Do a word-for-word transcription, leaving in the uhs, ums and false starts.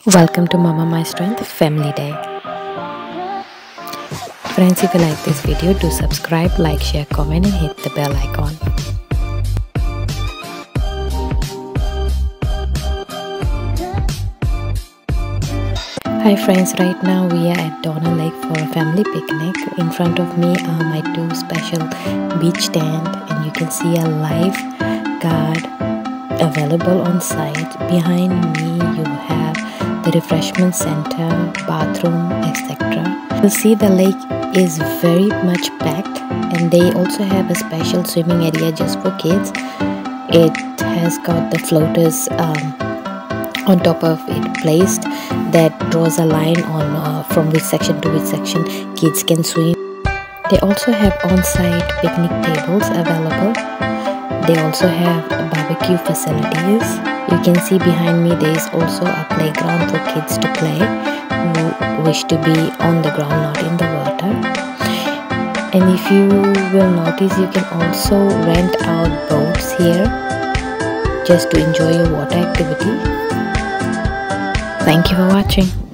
Welcome to Mama My Strength Family Day. Friends, if you like this video, do subscribe, like, share, comment and hit the bell icon. Hi friends, right now we are at Donna Lake for a family picnic. In front of me are my two special beach tent and you can see a live guard available on site. Behind me you have the refreshment center, bathroom, et cetera. You'll see the lake is very much packed and they also have a special swimming area just for kids. It has got the floaters um, on top of it placed that draws a line on uh, from which section to which section kids can swim. They also have on-site picnic tables available. They also have barbecue facilities. You can see behind me there is also a playground for kids to play who wish to be on the ground, not in the water. And if you will notice, you can also rent out boats here just to enjoy your water activity. Thank you for watching.